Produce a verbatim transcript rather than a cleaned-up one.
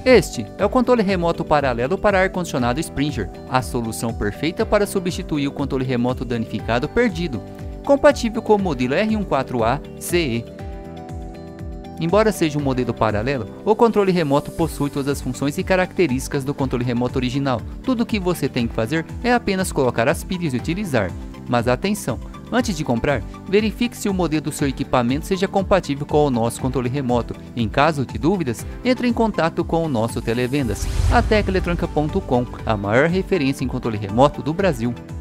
Este é o controle remoto paralelo para ar-condicionado Springer, a solução perfeita para substituir o controle remoto danificado perdido, compatível com o modelo R um quatro A C E. Embora seja um modelo paralelo, o controle remoto possui todas as funções e características do controle remoto original. Tudo o que você tem que fazer é apenas colocar as pilhas e utilizar. Mas atenção! Antes de comprar, verifique se o modelo do seu equipamento seja compatível com o nosso controle remoto. Em caso de dúvidas, entre em contato com o nosso televendas, a tec eletrônica ponto com, a maior referência em controle remoto do Brasil.